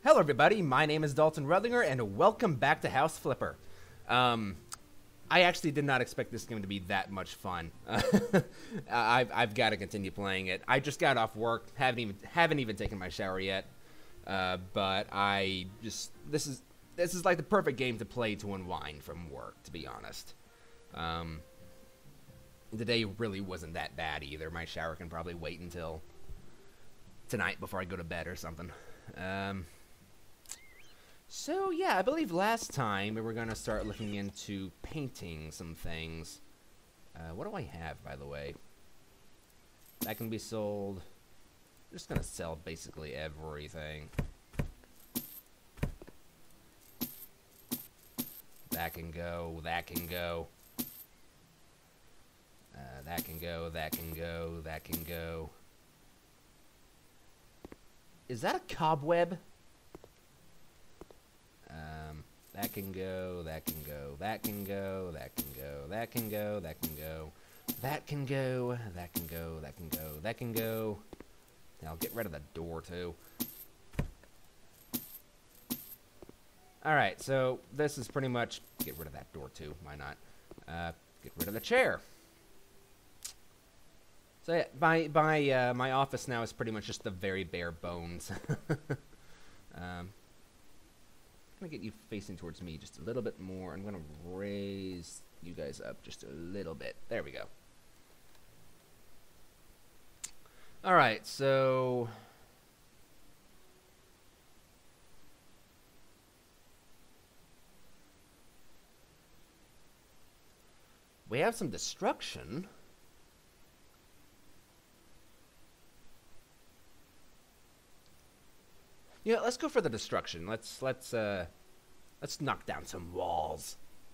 Hello, everybody. My name is Dalton Ruthinger, and welcome back to House Flipper. I actually did not expect this game to be that much fun. I've got to continue playing it. I just got off work, haven't even taken my shower yet. But this is like the perfect game to play to unwind from work, to be honest. The day really wasn't that bad either. My shower can probably wait until tonight before I go to bed or something. So yeah, I believe last time we were going to start looking into painting some things. What do I have, by the way? That can be sold. I'm just going to sell basically everything. That can go, that can go. That can go, that can go, that can go. Is that a cobweb? That can go, that can go, that can go, that can go, that can go, that can go, that can go, that can go, that can go, that can go. I'll get rid of the door too. Alright, so this is pretty much, get rid of that door too, why not? Get rid of the chair. So yeah, my office now is pretty much just the very bare bones. I'm gonna get you facing towards me just a little bit more. I'm gonna raise you guys up just a little bit. There we go. Alright, so we have some destruction. Yeah, let's go for the destruction. Let's knock down some walls.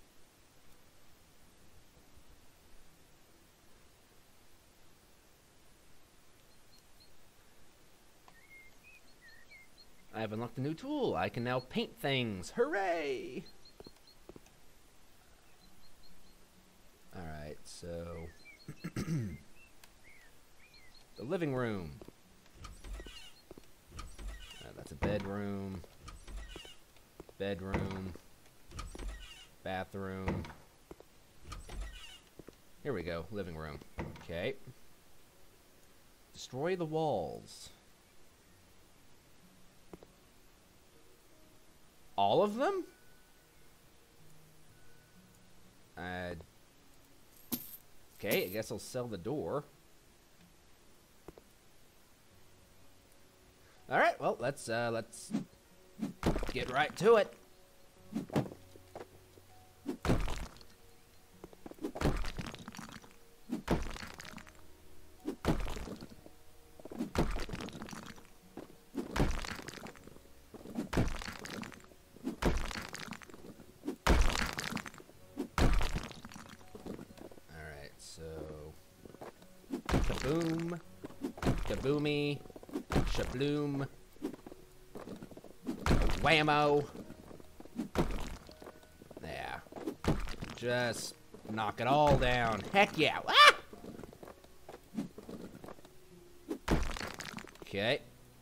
I have unlocked a new tool. I can now paint things. Hooray! Alright, so the living room. That's a bedroom, bathroom. Here we go, living room. Okay. Destroy the walls. All of them? Okay, I guess I'll sell the door. All right, well, let's get right to it. All right, so kaboom, kaboomy. Shabloom. Whammo. Yeah. Just knock it all down. Heck yeah. Ah! Okay.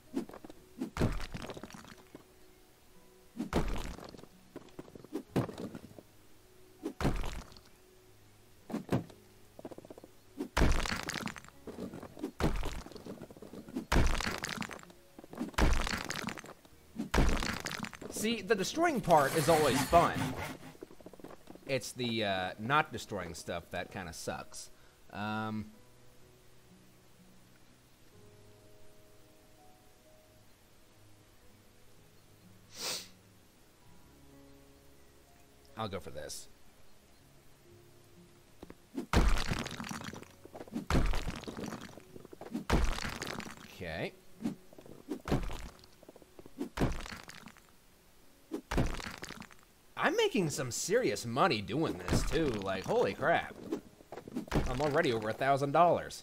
See, the destroying part is always fun. It's the not destroying stuff that kind of sucks. I'll go for this. Okay. I'm making some serious money doing this too. Like, holy crap. I'm already over $1,000.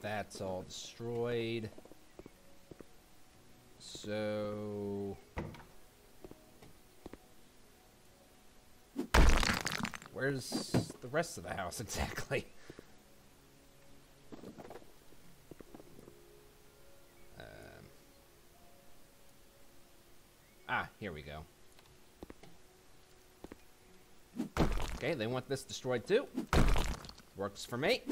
that's all destroyed. So... where's the rest of the house exactly? Here we go. Okay, they want this destroyed too. Works for me.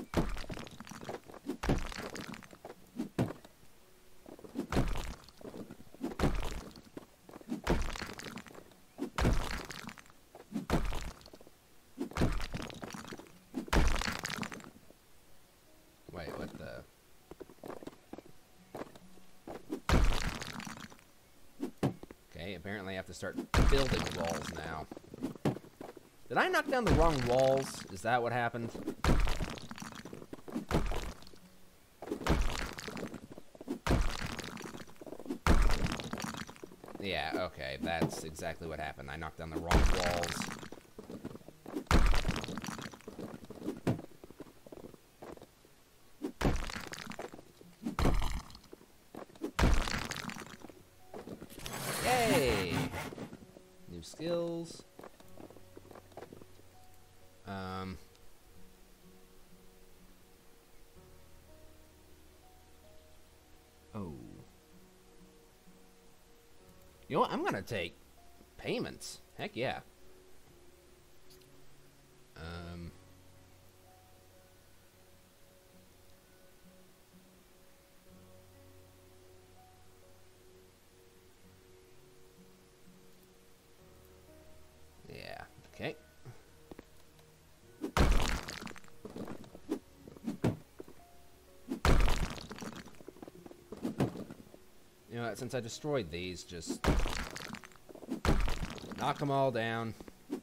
Wait, what the... Okay, apparently I have to start building walls now. Did I knock down the wrong walls? Is that what happened? Yeah, okay, that's exactly what happened. I knocked down the wrong walls. Yay! New skills. Oh. You know what? I'm gonna take payments. Heck yeah. Yeah, okay. You know what, since I destroyed these, just knock them all down.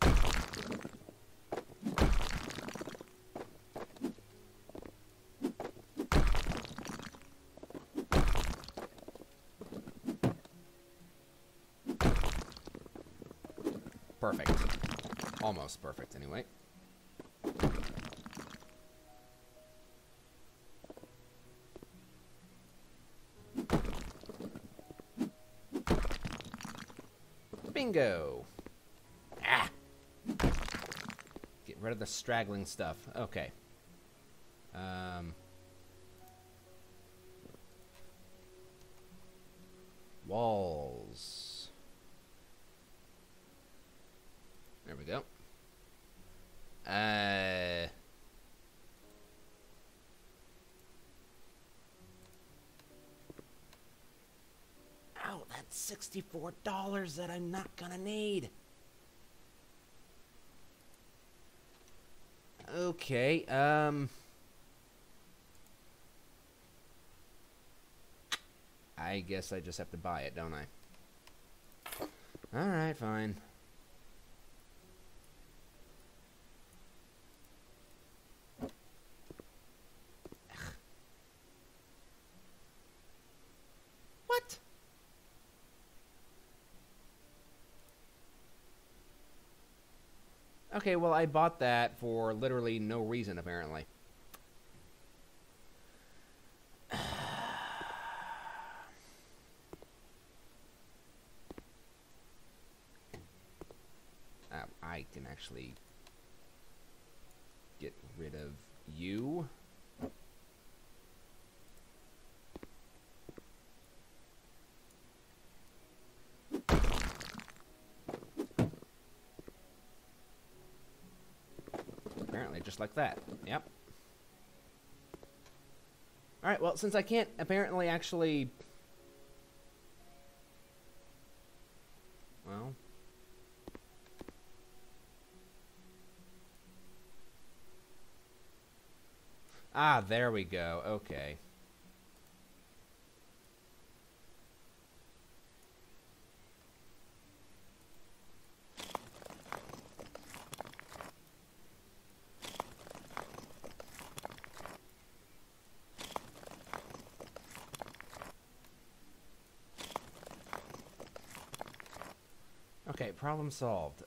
Perfect. Almost perfect, anyway. Bingo! Ah! Get rid of the straggling stuff. Okay. Walls. There we go. Ow, that's $64 that I'm not gonna need. Okay, I guess I just have to buy it, don't I? Alright, fine. What? Okay, well, I bought that for literally no reason, apparently. I can actually get rid of you. Apparently, just like that. Yep. Alright, well, since I can't apparently actually... Well... Ah, there we go. Okay. Okay, problem solved.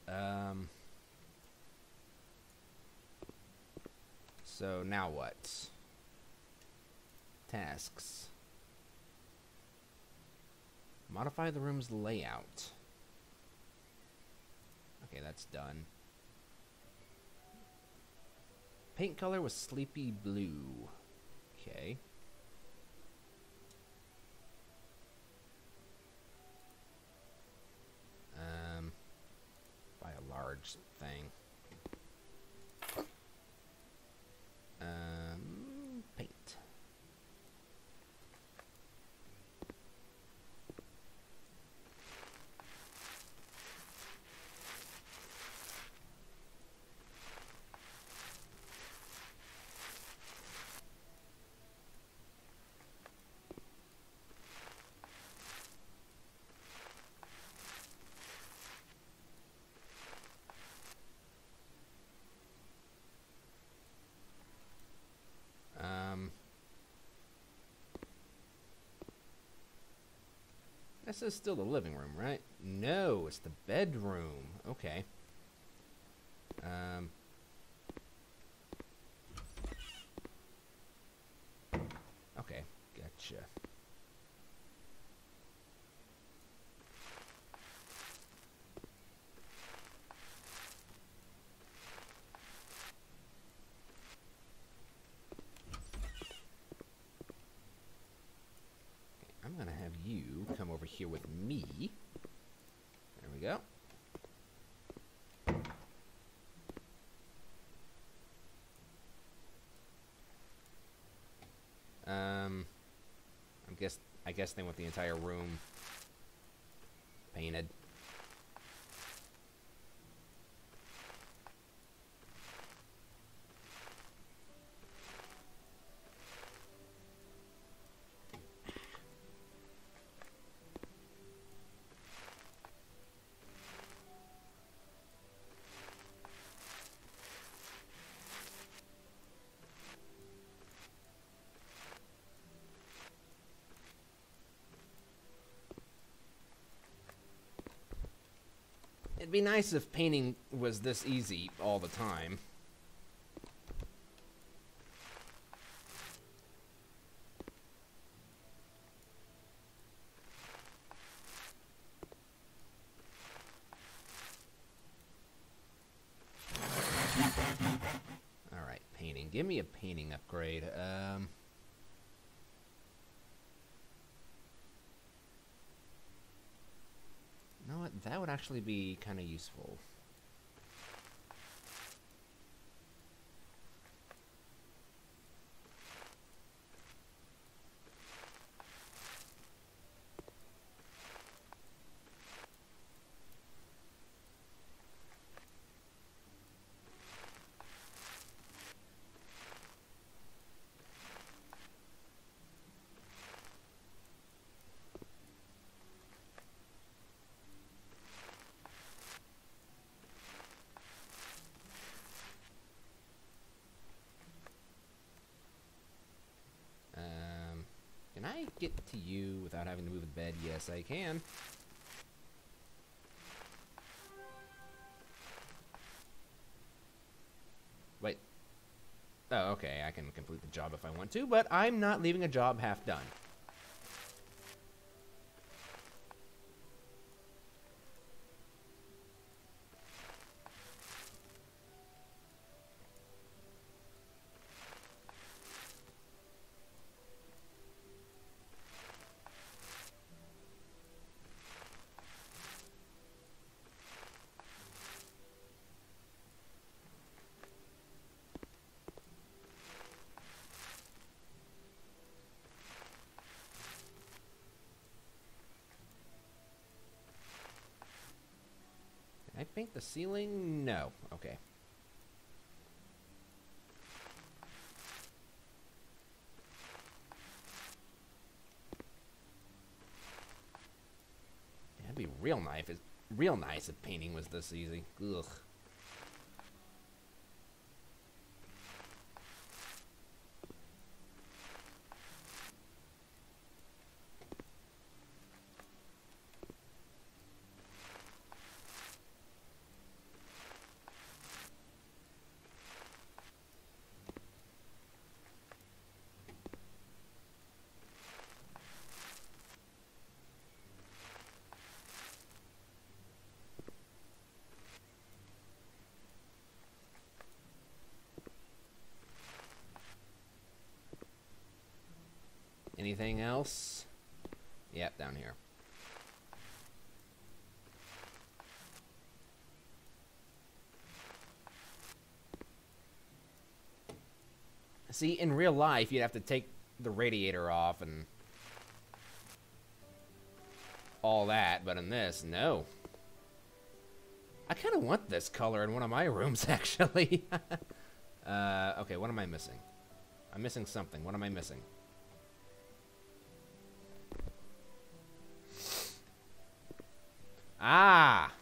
So now what? Tasks. Modify the room's layout. Okay, that's done. Paint color was sleepy blue. Okay. By a large thing. Paint. This is still the living room, right? No, it's the bedroom. Okay. Okay, gotcha. I'm gonna have you come over here with me. There we go. I guess they want the entire room painted. It'd be nice if painting was this easy all the time. Alright, painting. Give me a painting upgrade. You know what? That would actually be kind of useful. Can I get to you without having to move the bed? Yes, I can. Wait. Oh, okay, I can complete the job if I want to, but I'm not leaving a job half done. Can I paint the ceiling? No. Okay. That'd be real nice if painting was this easy. Ugh. Anything else? Yep, down here. See, in real life, you'd have to take the radiator off and all that, but in this, no. I kind of want this color in one of my rooms, actually. Okay, what am I missing? I'm missing something. What am I missing? Ah!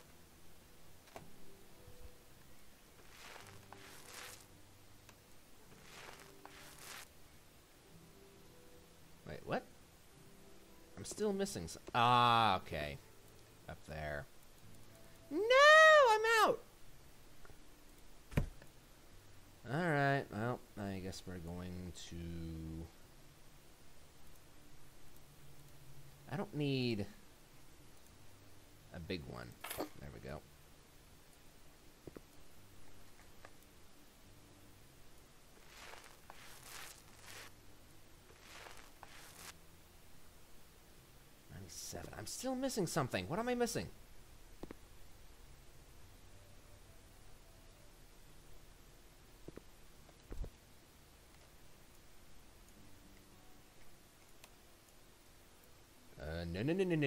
Wait, what? I'm still missing some. Ah, okay. Up there. No, I'm out! Alright, well, I guess we're going to... I don't need a big one. There we go. I'm still missing something. What am I missing? No.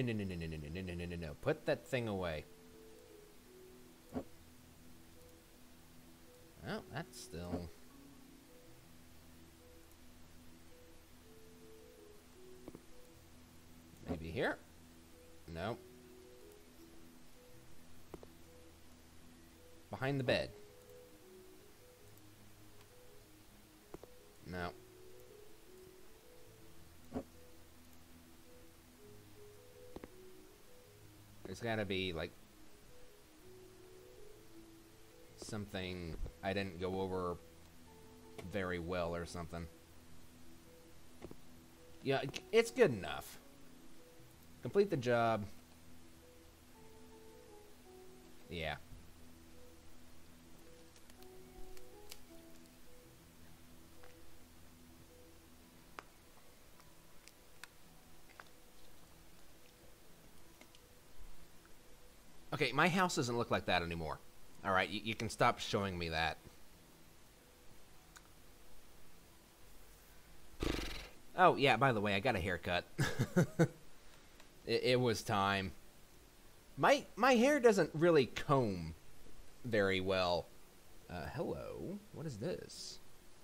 Put that thing away. Well, that's still... Maybe here? No. Behind the bed. No. There's gotta be, like, something I didn't go over very well or something. Yeah, it's good enough. Complete the job. Yeah. Okay, my house doesn't look like that anymore. Alright, you can stop showing me that. Oh, yeah, by the way, I got a haircut. It was time. My hair doesn't really comb very well. Hello? What is this?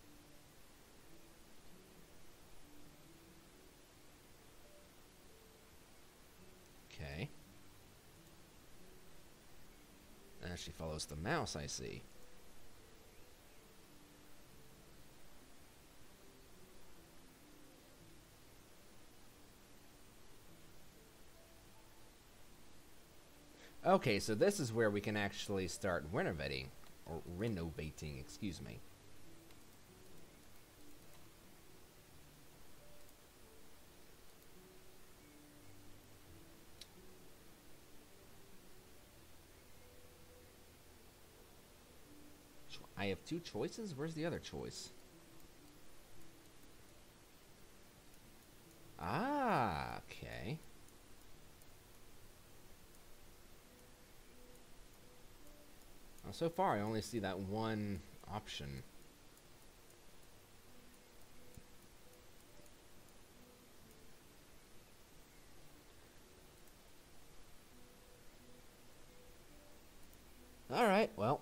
Okay. She follows the mouse, I see. Okay, so this is where we can actually start renovating, excuse me. I have two choices? Where's the other choice? Ah, okay. Well, so far, I only see that one option. Alright, well.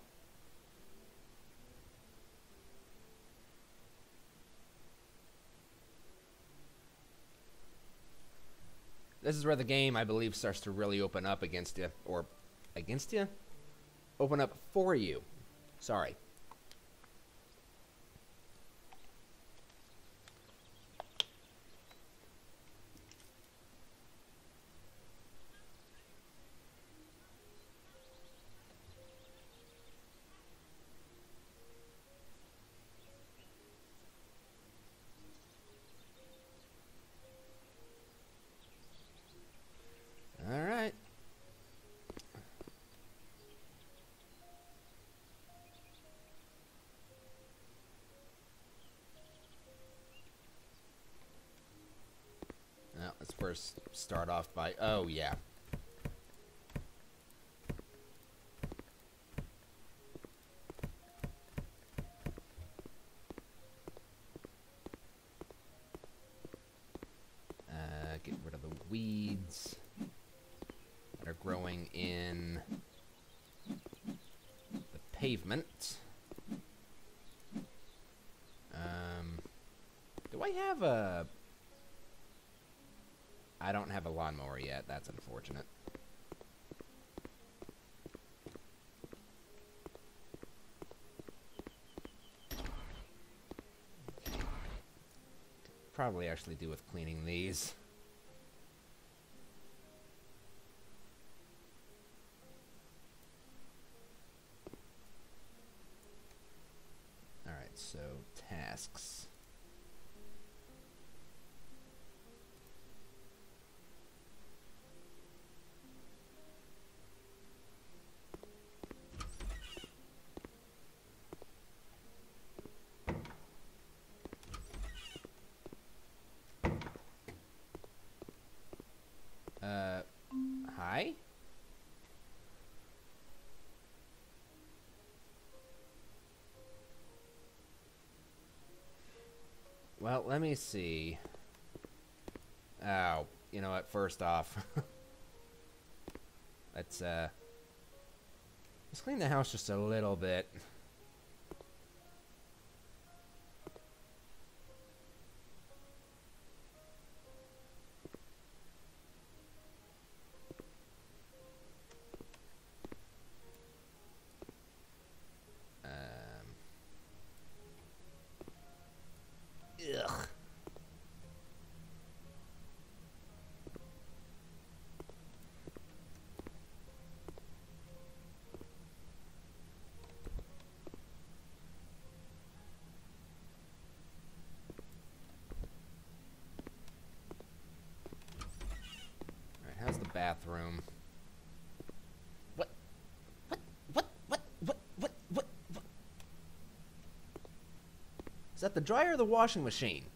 This is where the game, I believe, starts to really open up against you. Or, against you? Open up for you. Sorry. Alright. first start off by... Oh, yeah. Get rid of the weeds that are growing in the pavement. Do I have a... I don't have a lawnmower yet. That's unfortunate. Probably actually do with cleaning these. Alright, so tasks. Hi? Well, let me see. Oh, you know what? First off, let's clean the house just a little bit. Ugh. Alright, how's the bathroom? What? Is that the dryer or the washing machine?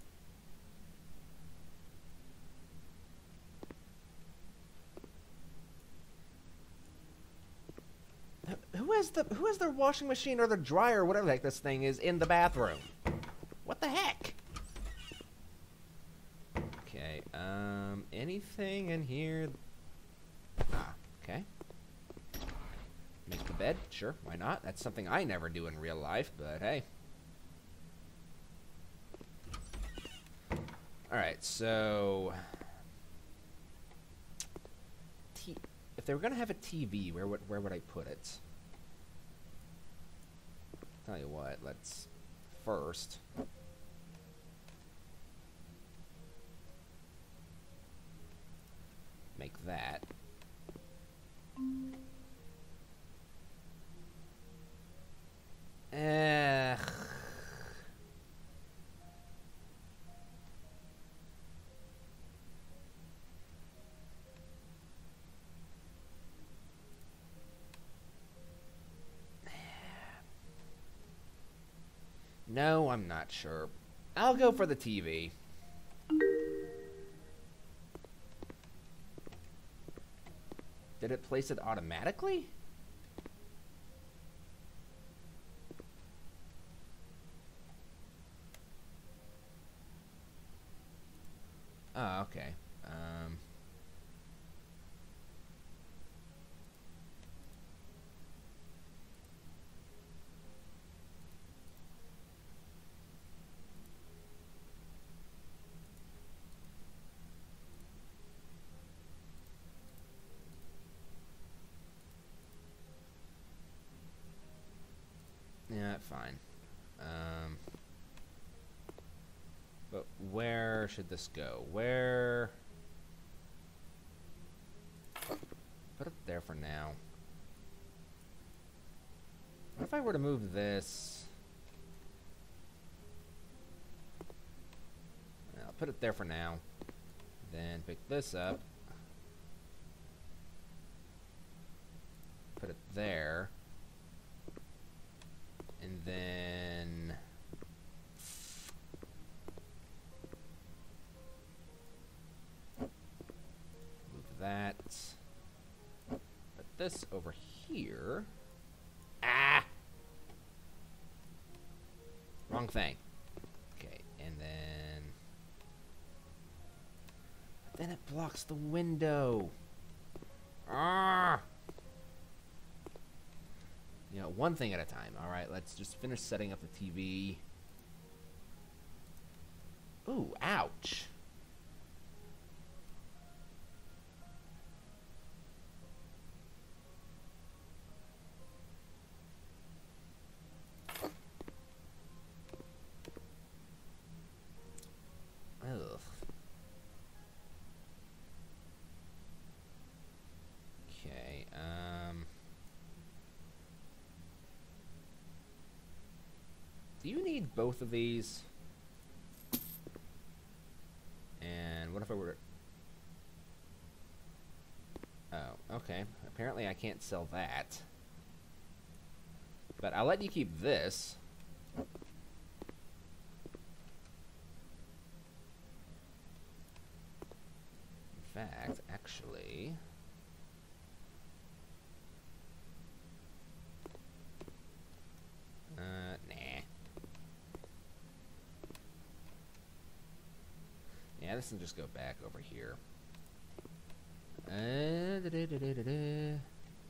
Who has their washing machine or the dryer or whatever the heck this thing is in the bathroom? What the heck? Okay, anything in here? Ah, okay. Make the bed? Sure, why not? That's something I never do in real life, but hey. Alright, so... If they were going to have a TV, where would I put it? Tell you what, let's first... make that. No, I'm not sure. I'll go for the TV. Did it place it automatically? Oh, okay. Yeah, fine. But where should this go? Where? Put it there for now. What if I were to move this? I'll put it there for now. Then pick this up. Put it there. And then... this over here. Ah! Wrong thing. Okay, and then it blocks the window. Ah! You know, one thing at a time. All right, let's just finish setting up the TV. Ooh, ouch. Ugh. Okay, do you need both of these? And what if I were... Oh, okay. Apparently I can't sell that. But I'll let you keep this. In fact, actually... nah. Yeah, this will just go back over here. Okay,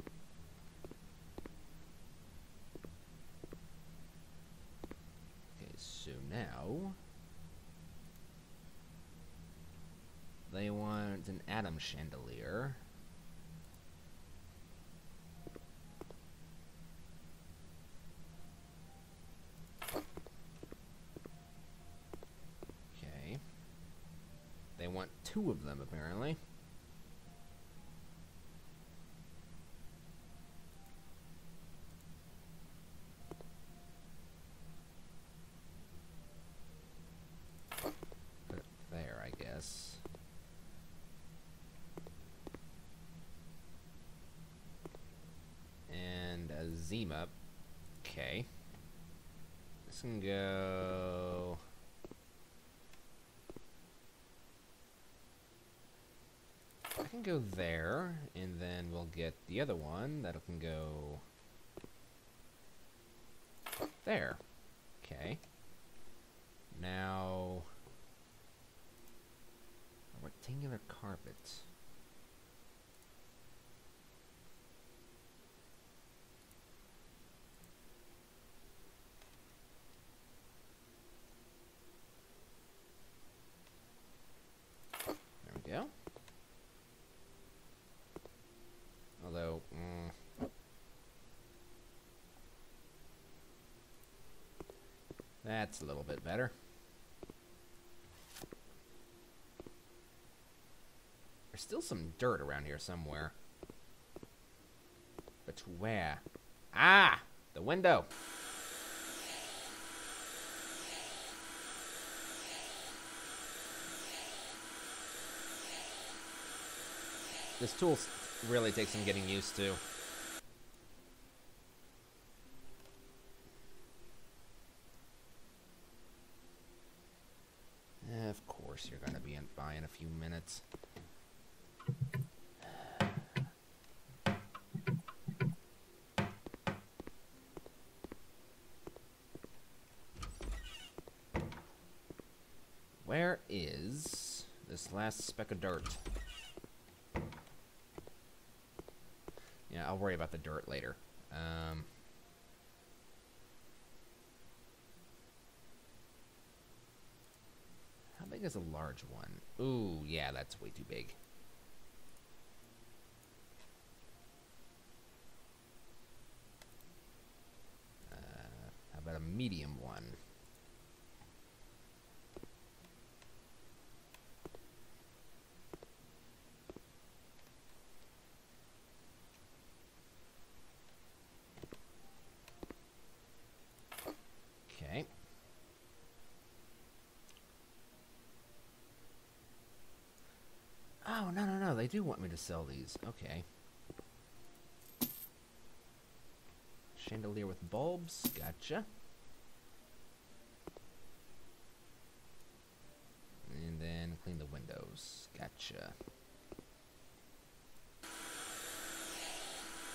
so now they want an atom chandelier. Okay. They want 2 of them, apparently. Put it there, I guess. And a Zima. Okay. This can go... I can go there, and then we'll get the other one that can go there. Okay. Now, a rectangular carpet. There we go. Although, that's a little bit better. There's still some dirt around here somewhere. But where? Ah! The window! This tool really takes some getting used to. Of course you're gonna be by in a few minutes. Where is this last speck of dirt? Yeah, I'll worry about the dirt later. How big is a large one? Ooh, yeah, that's way too big. How about a medium one? Okay. Oh, no, they do want me to sell these. Okay. Chandelier with bulbs. Gotcha. And then clean the windows. Gotcha.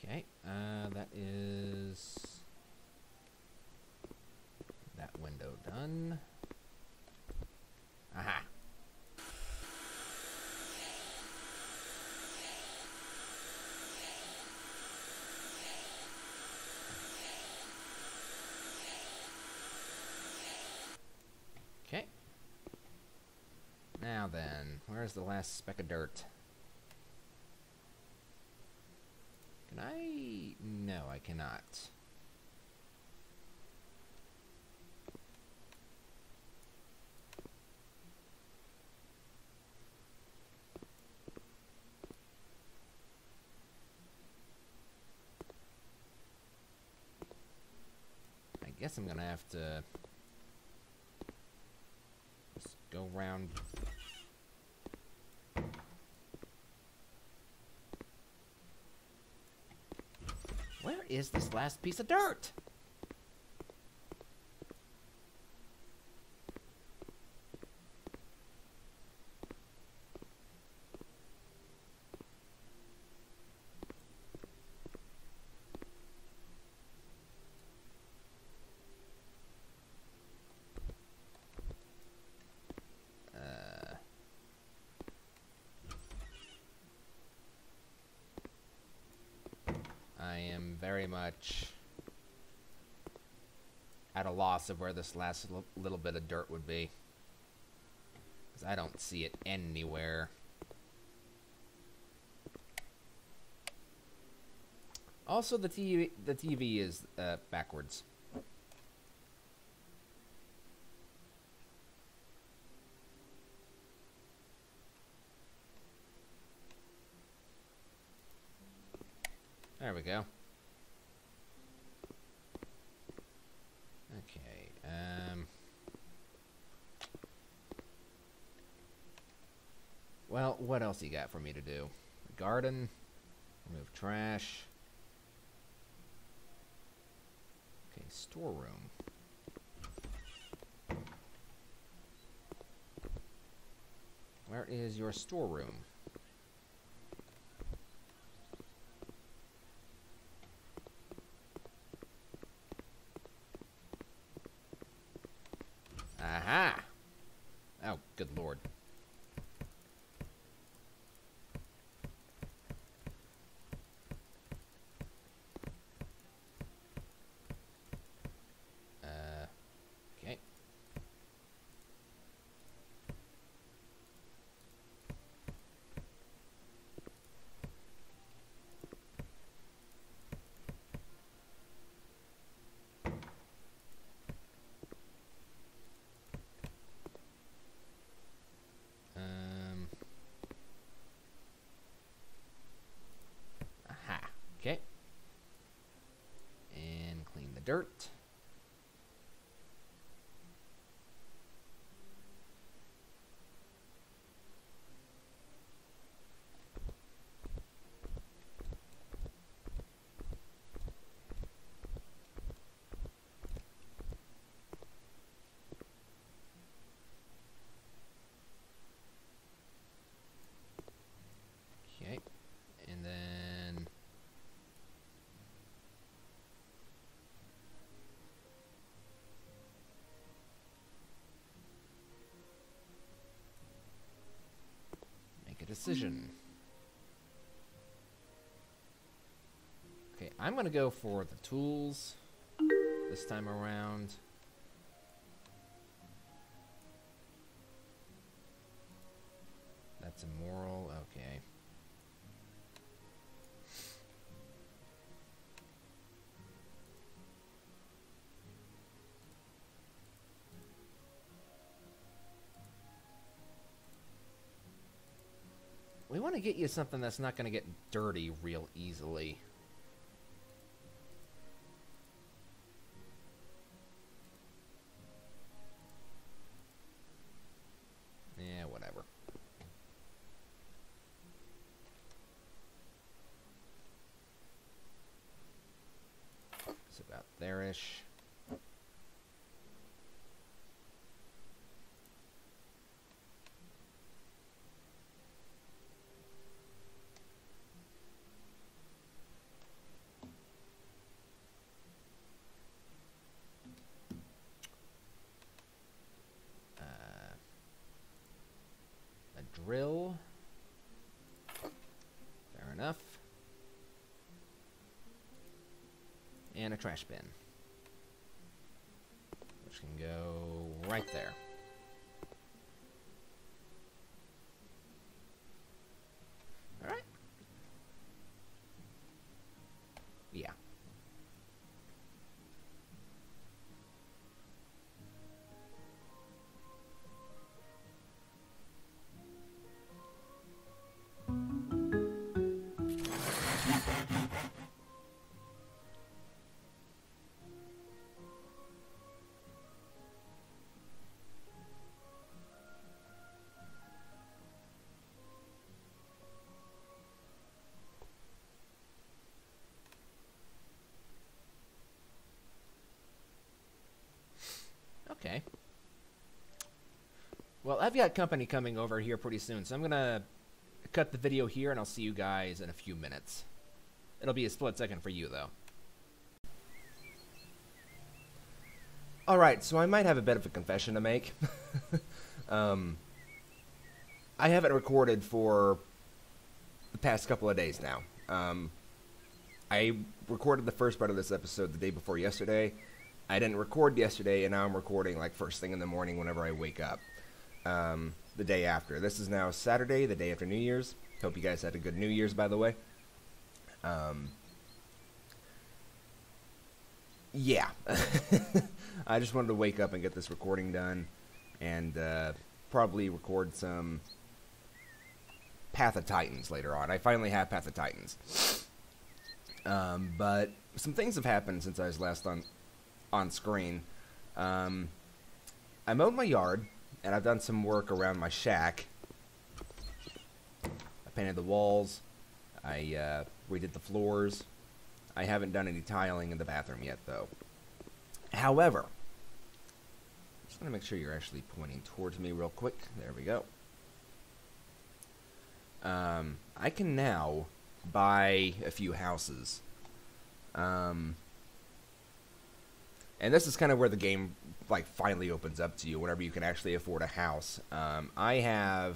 Okay, that is that window done. Aha. Okay. Now then, where's the last speck of dirt? Can I? No, I cannot. I guess I'm gonna have to just go around. Where is this last piece of dirt? I am very much at a loss of where this last little bit of dirt would be, because I don't see it anywhere. Also, the TV is backwards. There we go. Okay, well, what else you got for me to do? Garden, remove trash. Okay, storeroom. Where is your storeroom? Aha! Oh, good lord. Okay. Aha. Okay. And clean the dirt. Okay. And then make a decision. Okay, I'm gonna go for the tools this time around. That's immoral. Okay. We want to get you something that's not going to get dirty real easily. Yeah, whatever. It's about there-ish. enough. And a trash bin, which can go right there. All right. Yeah. Okay. Well, I've got company coming over here pretty soon, so I'm going to cut the video here, and I'll see you guys in a few minutes. It'll be a split second for you, though. Alright, so I might have a bit of a confession to make. I haven't recorded for the past couple of days now. I recorded the first part of this episode the day before yesterday. I didn't record yesterday, and now I'm recording like first thing in the morning whenever I wake up. The day after. This is now Saturday, the day after New Year's. Hope you guys had a good New Year's, by the way. Yeah. I just wanted to wake up and get this recording done, and probably record some Path of Titans later on. I finally have Path of Titans. But some things have happened since I was last on screen. I mowed my yard, and I've done some work around my shack. I painted the walls. I redid the floors. I haven't done any tiling in the bathroom yet, though. However, just want to make sure you're actually pointing towards me real quick. There we go. I can now buy a few houses. And this is kind of where the game like finally opens up to you whenever you can actually afford a house. I have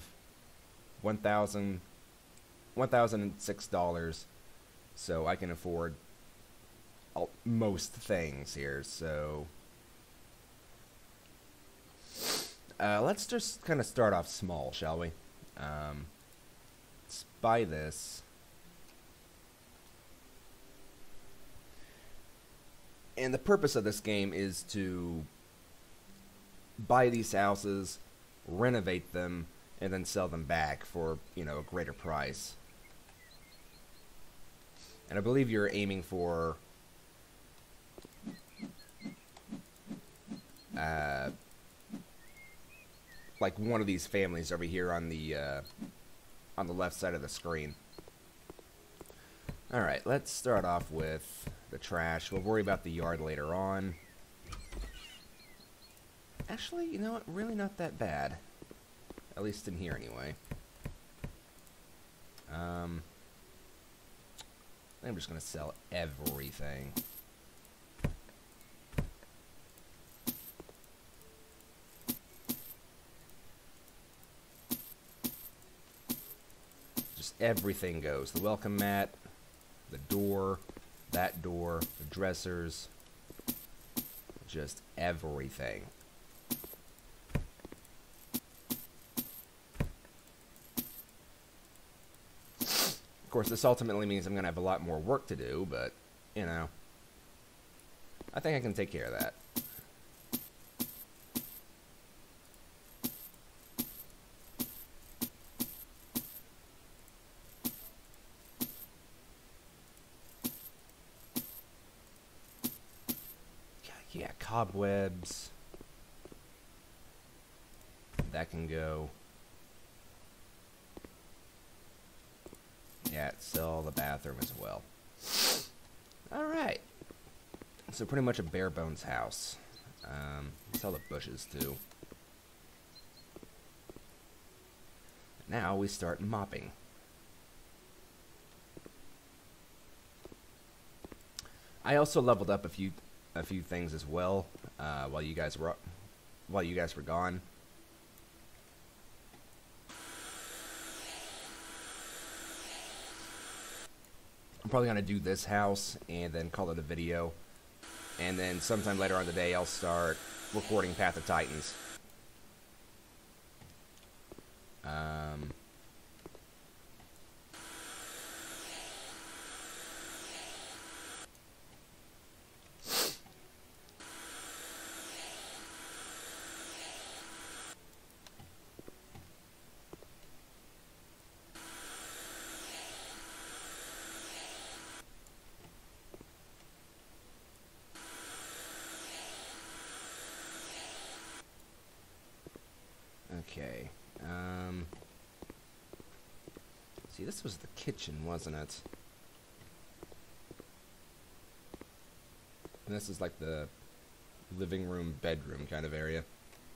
$1,006, so I can afford most things here. So let's just kind of start off small, shall we? Let's buy this. And the purpose of this game is to buy these houses, renovate them, and then sell them back for, you know, a greater price. And I believe you're aiming for like one of these families over here on the left side of the screen. Alright, let's start off with the trash. We'll worry about the yard later on. Actually, you know what? Really not that bad. At least in here, anyway. I'm just going to sell everything. Just everything goes. The welcome mat, the door, that door, the dressers, just everything. Of course, this ultimately means I'm going to have a lot more work to do, but, you know, I think I can take care of that. Yeah, cobwebs. That can go. Yeah, sell the bathroom as well. Alright. So pretty much a bare bones house. Sell the bushes too. Now we start mopping. I also leveled up a few things as well while you guys were gone. I'm probably going to do this house and then call it a video. And then sometime later on today, I'll start recording Path of Titans. Okay. See, this was the kitchen, wasn't it? And this is like the living room, bedroom kind of area.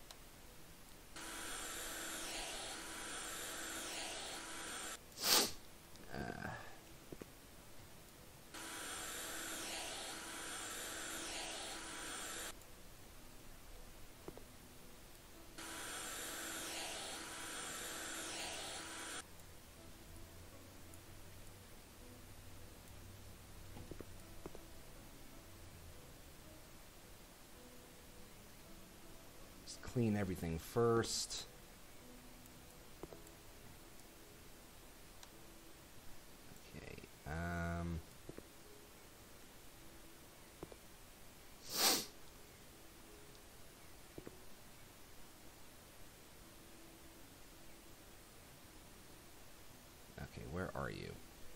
Clean everything first. Okay. Okay, where are you?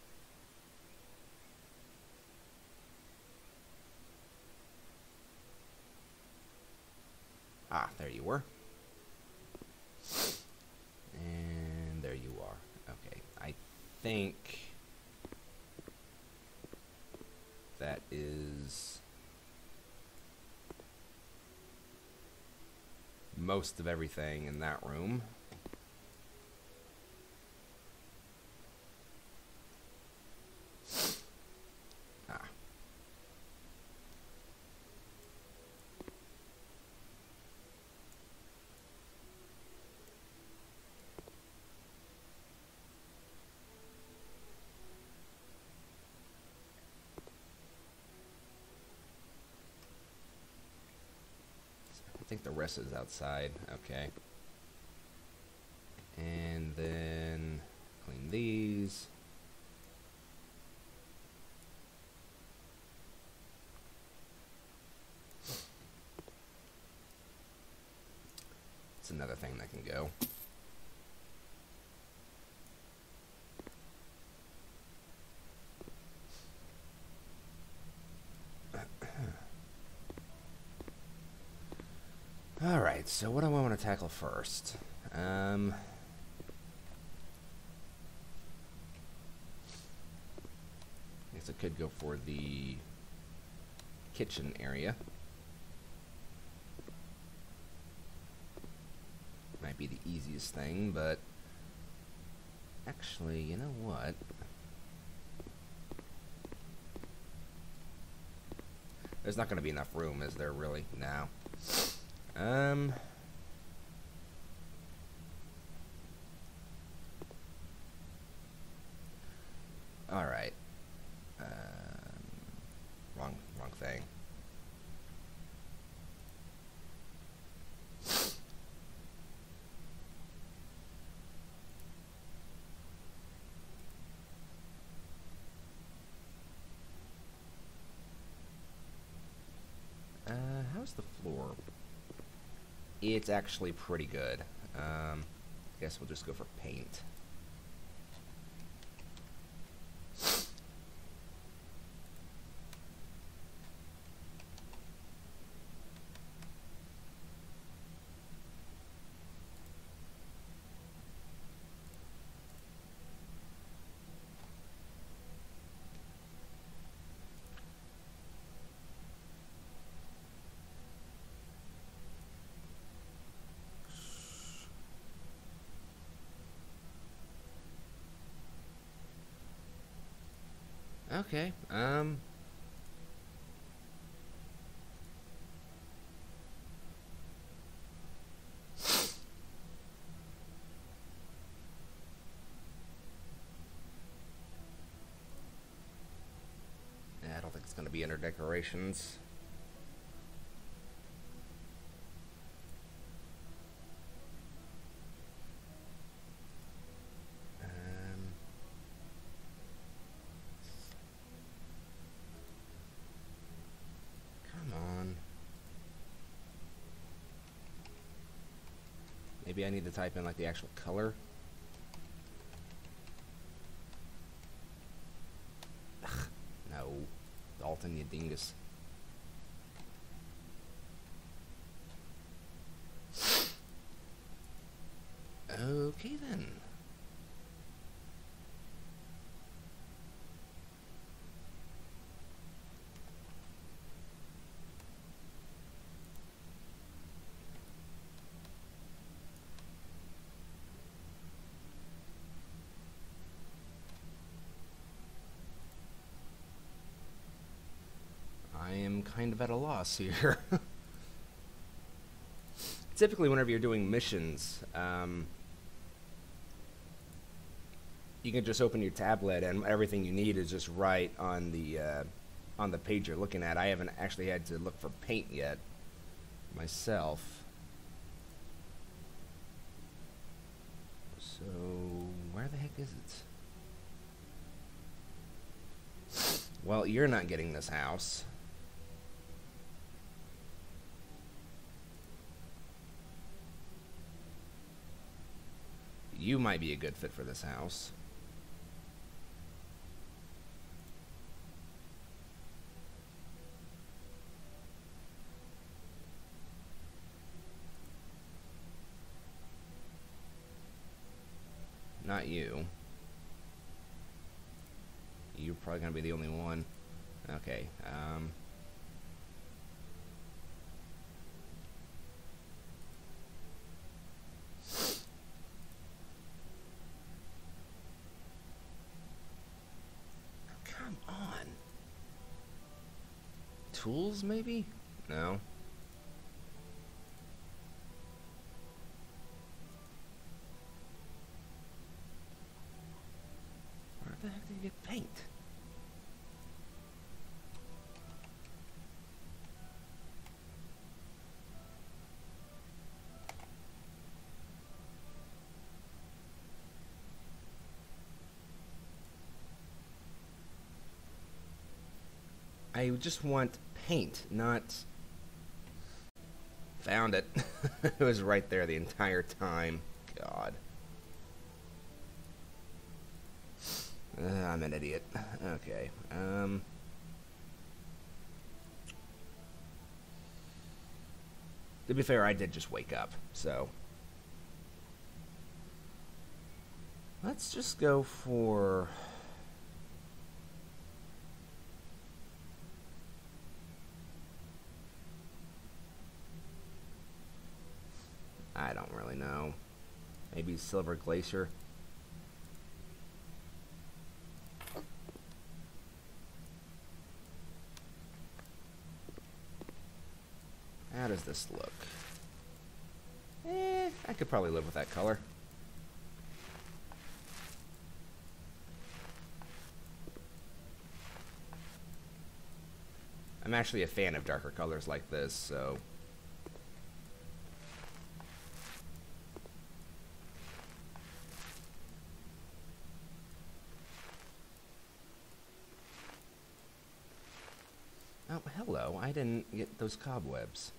Ah, there you were. And there you are. Okay, I think that is most of everything in that room. I think the rest is outside. Okay. And then clean these. It's another thing that can go. Alright, so what do I want to tackle first? I guess I could go for the kitchen area. Might be the easiest thing, but actually, you know what? There's not going to be enough room, is there really? No. All right. Wrong thing. How's the floor? It's actually pretty good. Guess we'll just go for paint. Okay, going to be under decorations. Come on. Maybe I need to type in like the actual color. Ugh, no. Dalton, you dingus. Okay then. I am kind of at a loss here. Typically, whenever you're doing missions, you can just open your tablet and everything you need is just right on the page you're looking at. I haven't actually had to look for paint yet myself. So where the heck is it? Well, you're not getting this house. You might be a good fit for this house. Not you. You're probably gonna be the only one. Okay. Come on. Tools, maybe? No. Where the heck did you get paint? I just want paint, not... Found it. It was right there the entire time. God. I'm an idiot. Okay. To be fair, I did just wake up, so... Let's just go for... I don't really know. Maybe Silver Glacier. How does this look? I could probably live with that color. I'm actually a fan of darker colors like this, so... Oh, hello. I didn't get those cobwebs.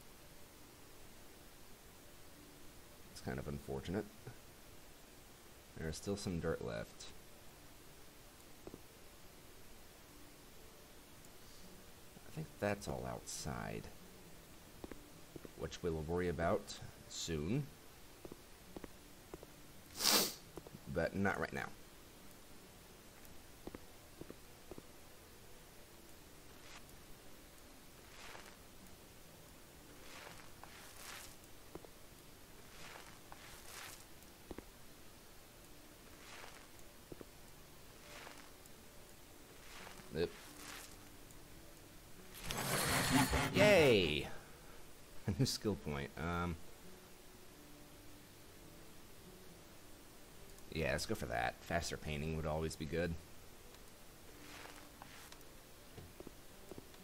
It's kind of unfortunate. There is still some dirt left. I think that's all outside, which we will worry about soon, but not right now. Yep. Yay! A new skill point. Yeah, let's go for that. Faster painting would always be good.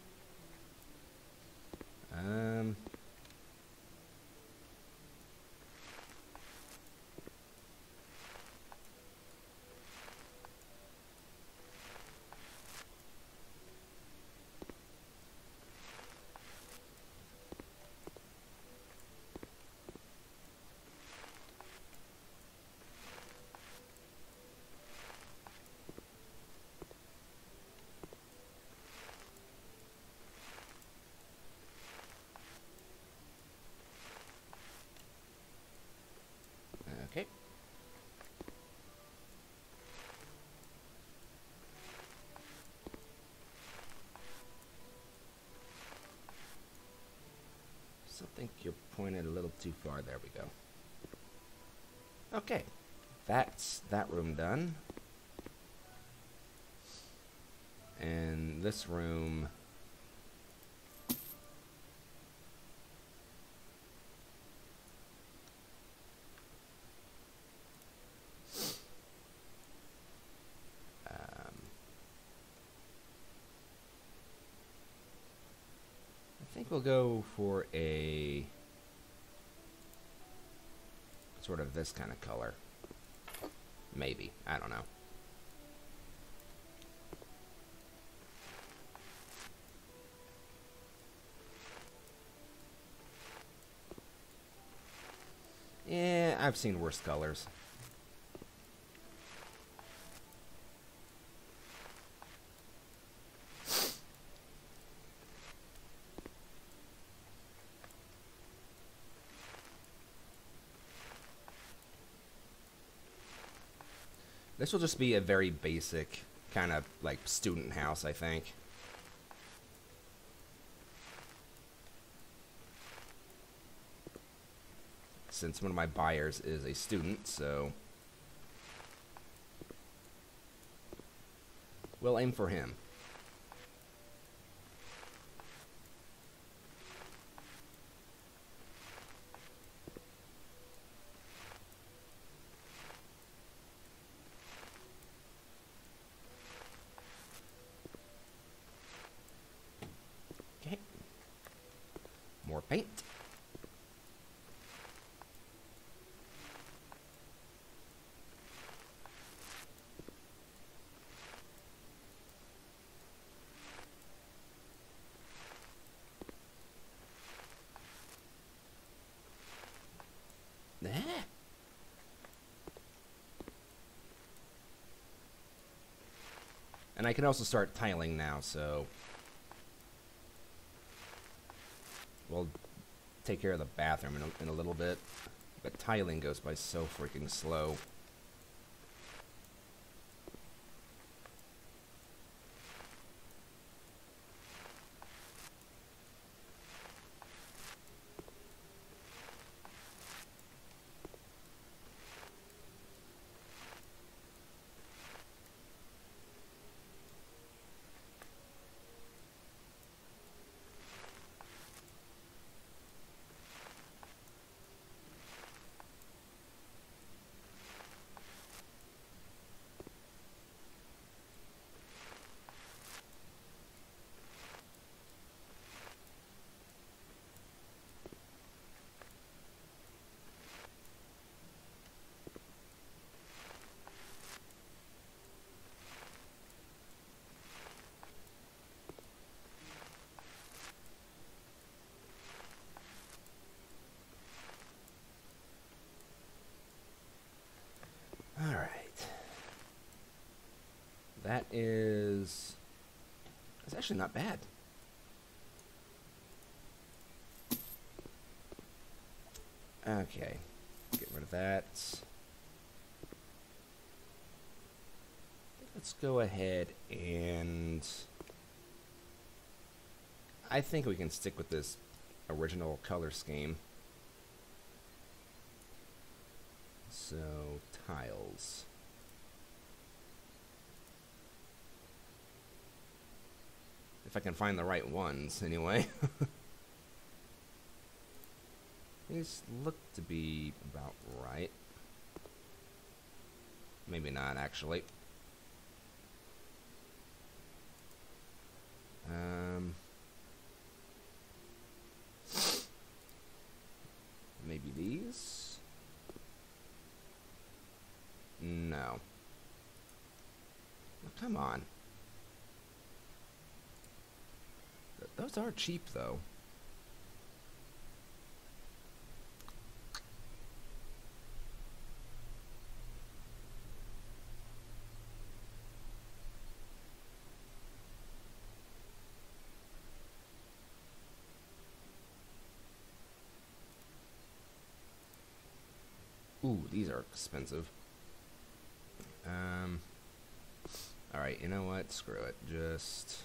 think you're pointed a little too far. There we go. Okay, that's that room done. And this room... I think we'll go for a sort of this kind of color. Maybe. I don't know. Yeah, I've seen worse colors. This will just be a very basic kind of like student house, I think. Since one of my buyers is a student, so we'll aim for him. Okay. More paint. And I can also start tiling now, so we'll take care of the bathroom in a little bit. But tiling goes by so freaking slow. That is... That's actually not bad. Okay. Get rid of that. Let's go ahead and... I think we can stick with this original color scheme. So, tiles. If I can find the right ones, anyway. These look to be about right. Maybe not, actually. Maybe these? No. Oh, come on. Those are cheap, though. Ooh, these are expensive. Alright, you know what? Screw it. Just...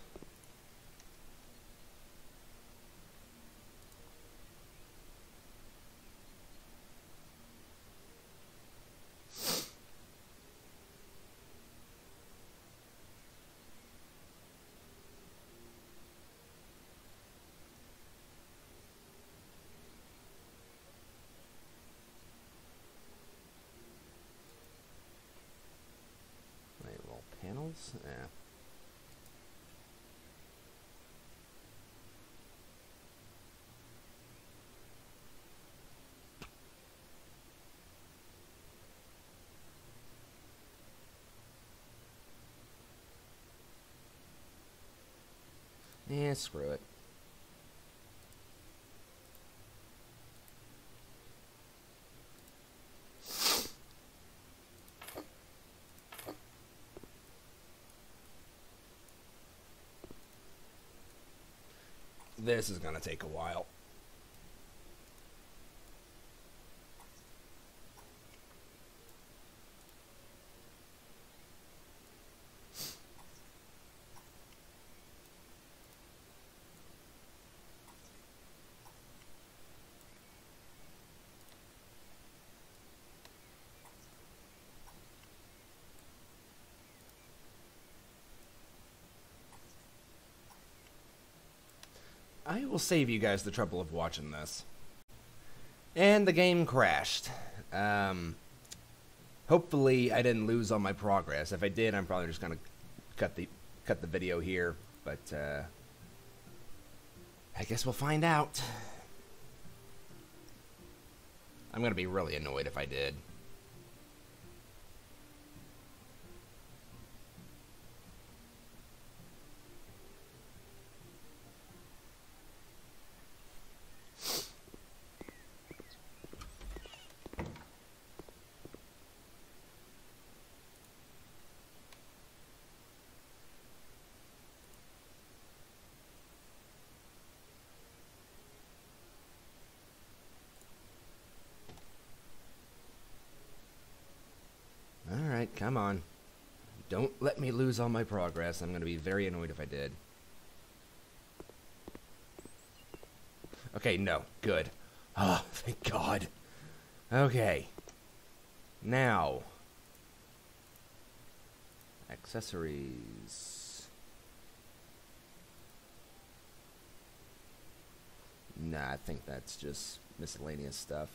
Screw it. This is gonna take a while. I will save you guys the trouble of watching this. And the game crashed. Hopefully I didn't lose all my progress. If I did, I'm probably just gonna cut the video here, but I guess we'll find out. I'm gonna be really annoyed if I did. Alright, come on. Don't let me lose all my progress. I'm going to be very annoyed if I did. Okay, no. Good. Oh, thank God. Okay. Now. Accessories. Nah, I think that's just miscellaneous stuff.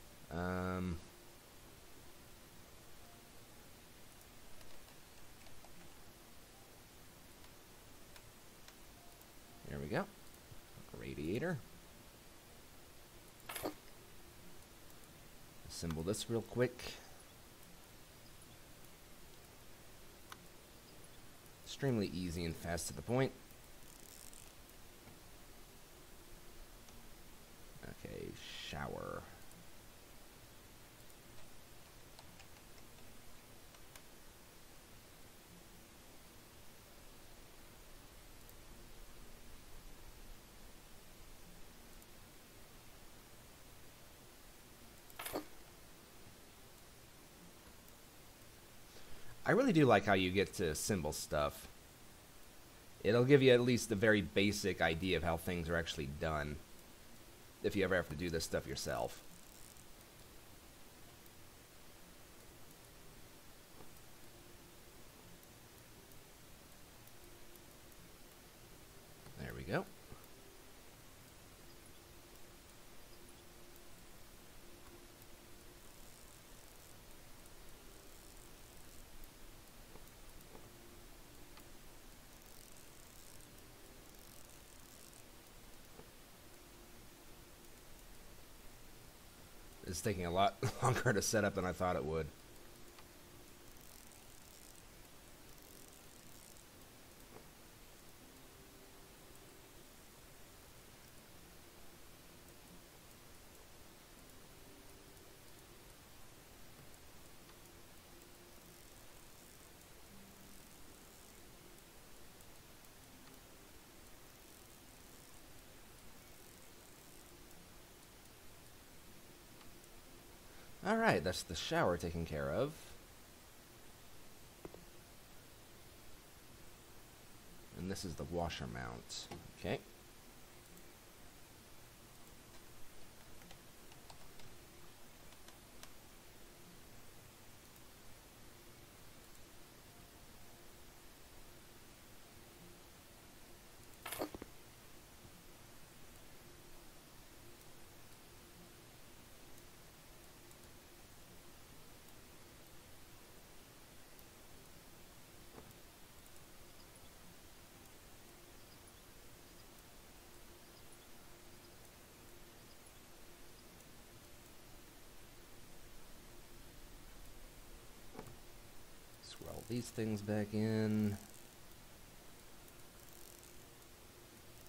There we go. Radiator. Assemble this real quick. Extremely easy and fast to the point. Okay, shower. I really do like how you get to assemble stuff. It'll give you at least a very basic idea of how things are actually done, if you ever have to do this stuff yourself. There we go. It's taking a lot longer to set up than I thought it would. Alright, that's the shower taken care of. And this is the washer mount. Okay. Swirl these things back in.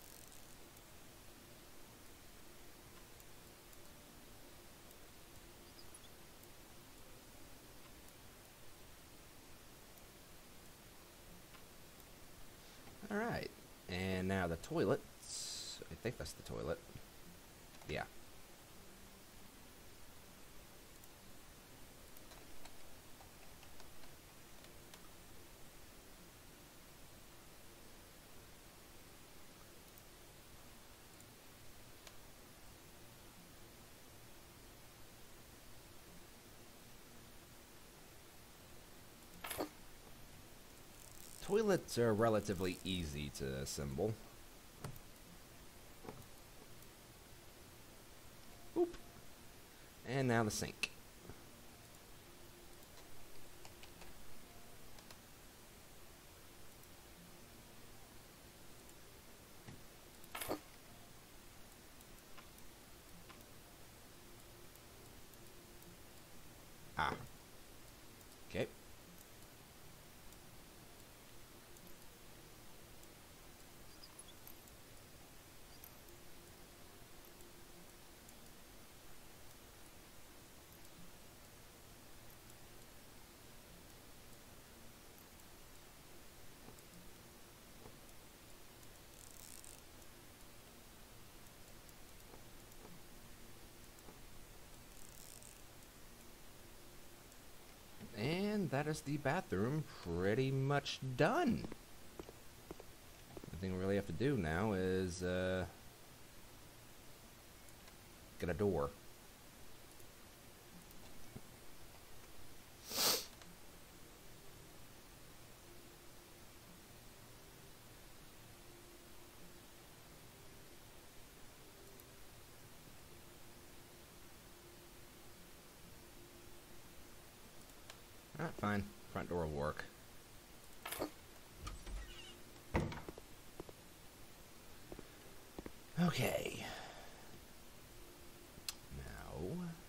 Alright. And now the toilet. I think that's the toilet. Yeah. Toilets are relatively easy to assemble. Oop. And now the sink. Ah. Okay. And that is the bathroom pretty much done. The thing we really have to do now is get a door. Alright, fine. Front door will work. Okay. Now,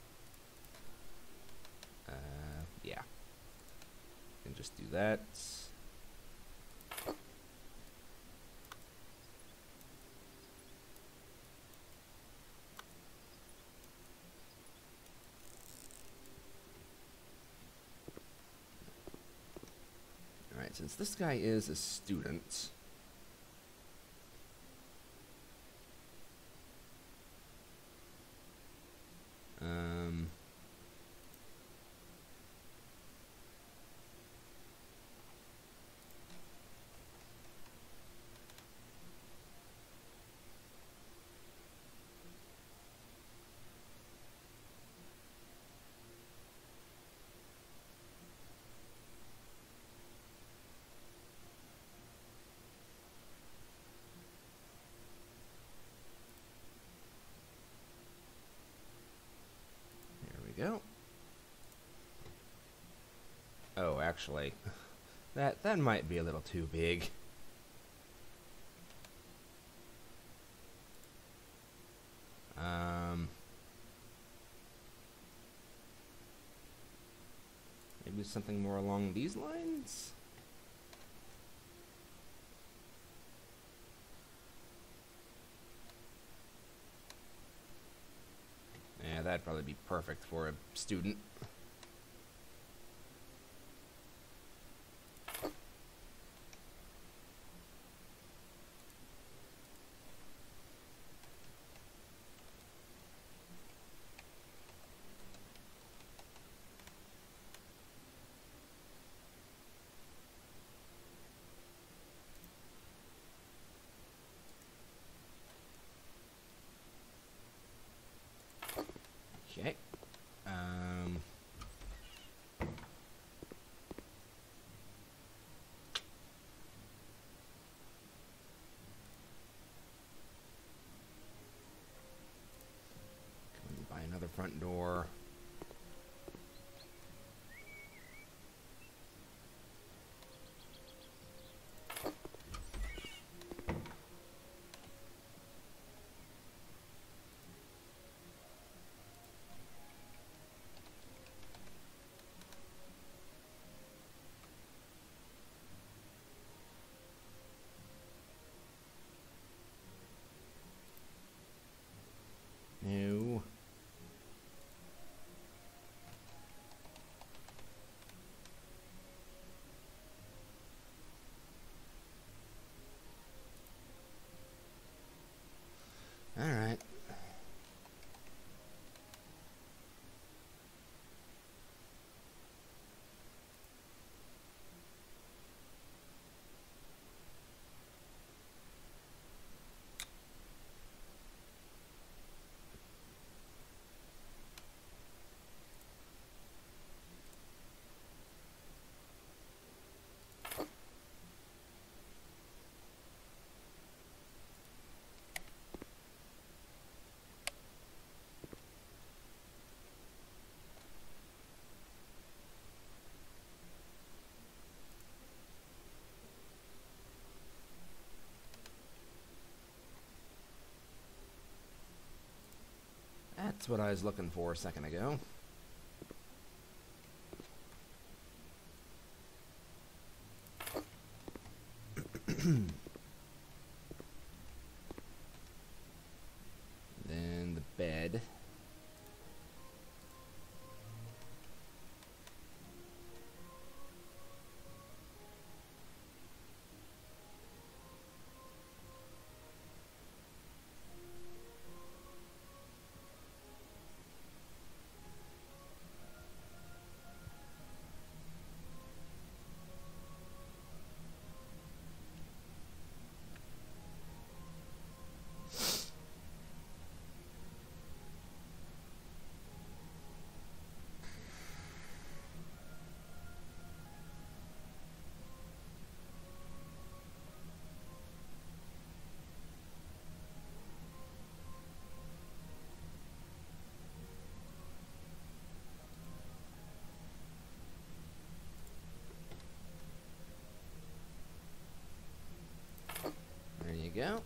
yeah. Can just do that. Alright, since this guy is a student, there we go. Oh, actually, that might be a little too big. Maybe something more along these lines? Yeah, that'd probably be perfect for a student. Okay. Can we buy another front door? No. That's what I was looking for a second ago. Then the bed. There you go.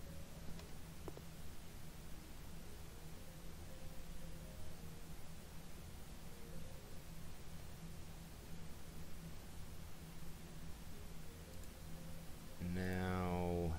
Now,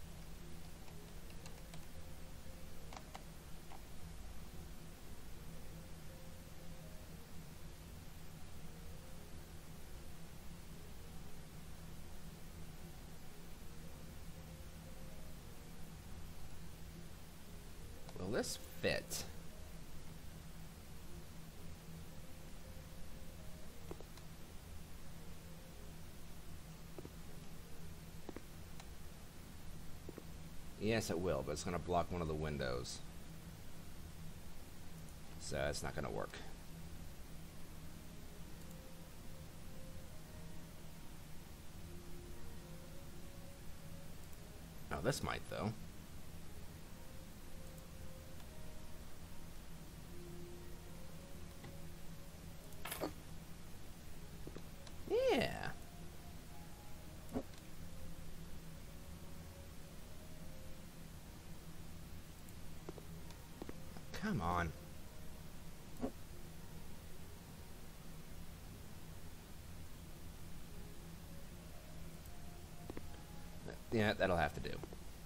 will this fit? Yes, it will, but it's going to block one of the windows. So it's not going to work. Oh, this might, though. Yeah. Come on. Yeah, that'll have to do.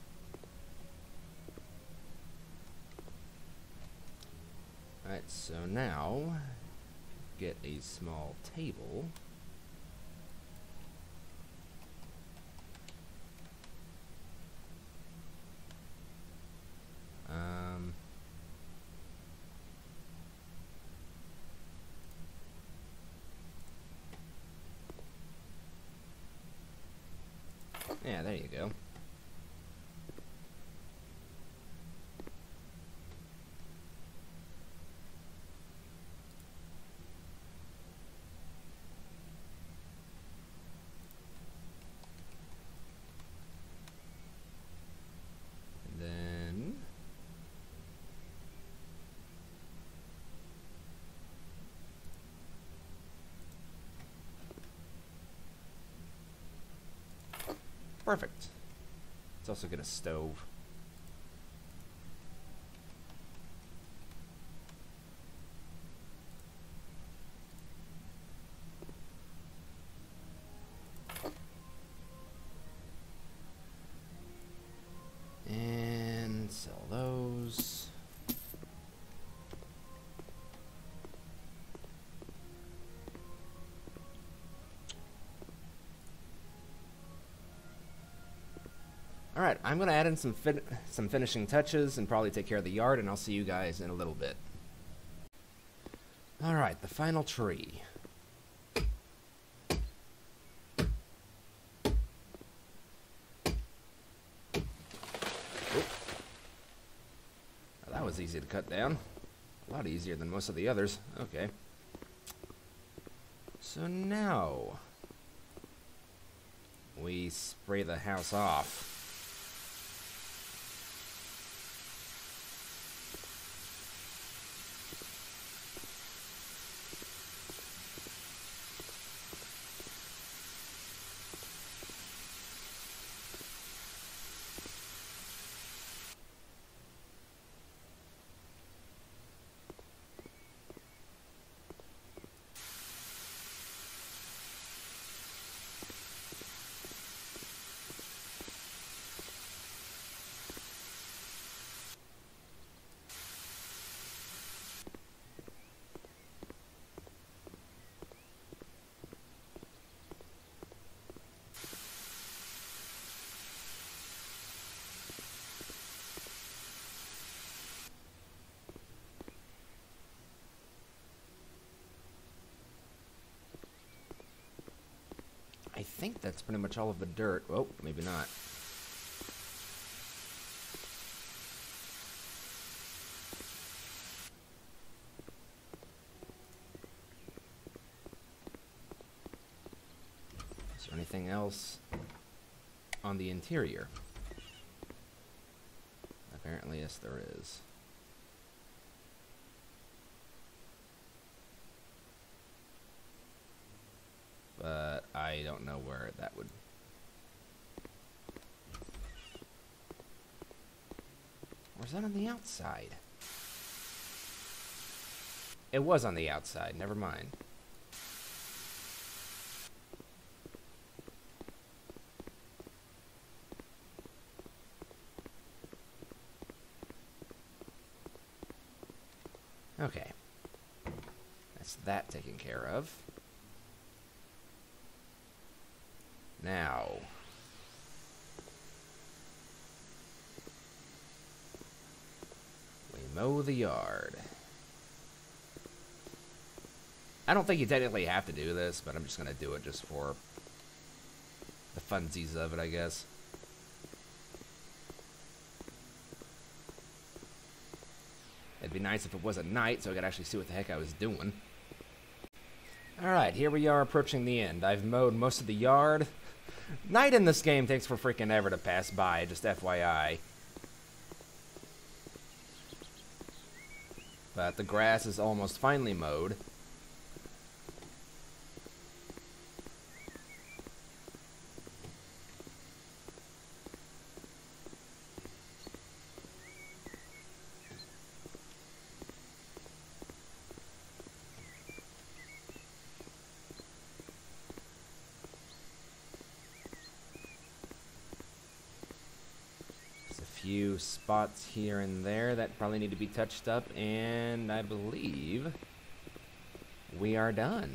Alright, so now get a small table. Yeah, there you go. And then perfect. Let's also get a stove. And sell those. All right, I'm gonna add in some finishing touches and probably take care of the yard, and I'll see you guys in a little bit. All right, the final tree. Oop. Well, that was easy to cut down. A lot easier than most of the others. Okay. So now we spray the house off. think that's pretty much all of the dirt. Oh, maybe not. Is there anything else on the interior? Apparently, yes, there is. But I don't know where that would... Or is that on the outside? It was on the outside, never mind. Okay. That's that taken care of. Now, we mow the yard. I don't think you technically have to do this, but I'm just going to do it just for the funsies of it, I guess. It'd be nice if it was at night so I could actually see what the heck I was doing. Alright, here we are approaching the end. I've mowed most of the yard. Night in this game takes for freaking ever to pass by, just FYI. But the grass is almost finally mowed. Few spots here and there that probably need to be touched up, and I believe we are done.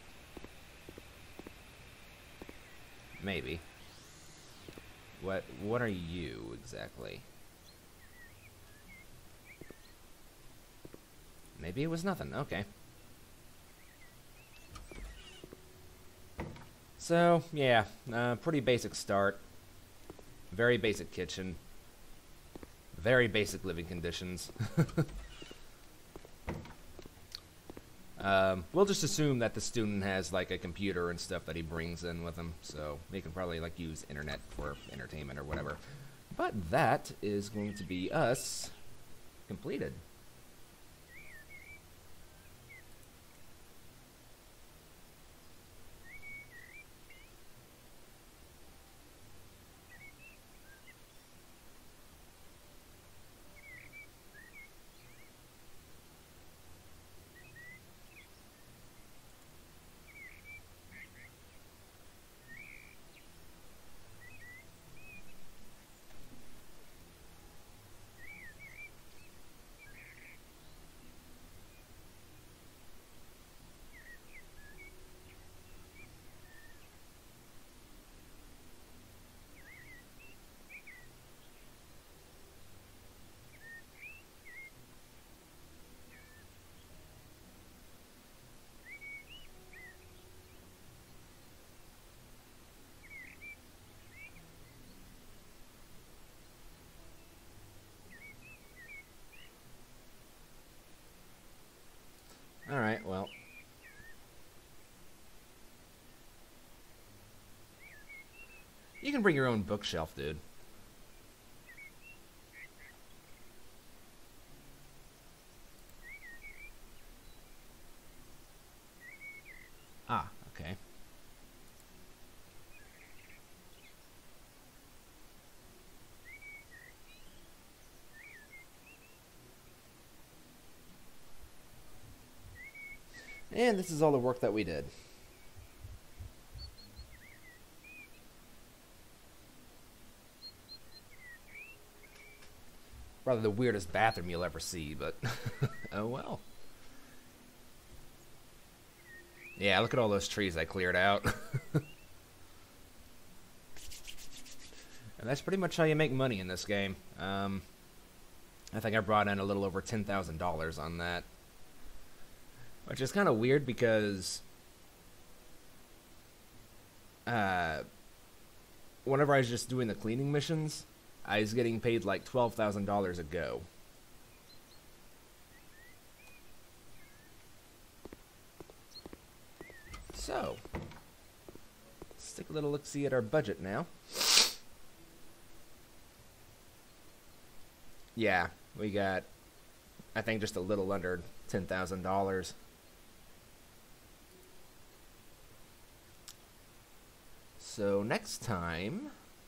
Maybe. What are you exactly? Maybe it was nothing. Okay. So, yeah, pretty basic start. Very basic kitchen. Very basic living conditions. We'll just assume that the student has like a computer and stuff that he brings in with him, so they can probably like use internet for entertainment or whatever. But that is going to be us completed. Alright, well. You can bring your own bookshelf, dude. Ah, okay. And this is all the work that we did. Probably the weirdest bathroom you'll ever see, but oh well. Yeah, look at all those trees I cleared out. And that's pretty much how you make money in this game. I think I brought in a little over $10,000 on that. Which is kind of weird because whenever I was just doing the cleaning missions, I was getting paid like $12,000 a go. So, let's take a little look-see at our budget now. Yeah, we got, I think, just a little under $10,000. So next time,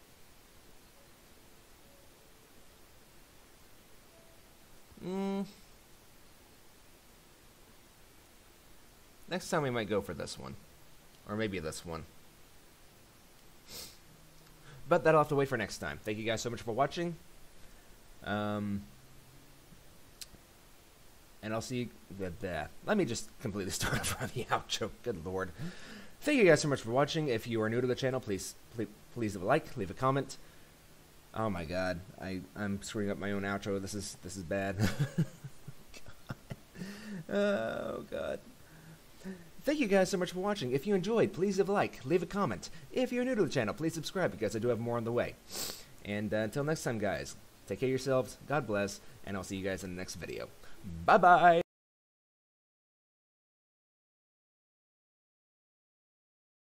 next time we might go for this one, or maybe this one. But that'll have to wait for next time. Thank you guys so much for watching. And I'll see you. Let me just completely start over the outro. Good lord. Thank you guys so much for watching. If you are new to the channel, please leave a like, leave a comment. Oh my god, I'm screwing up my own outro. This is bad. Oh god. Thank you guys so much for watching. If you enjoyed, please leave a like, leave a comment. If you're new to the channel, please subscribe because I do have more on the way. And until next time, guys, take care of yourselves, God bless, and I'll see you guys in the next video. Bye-bye!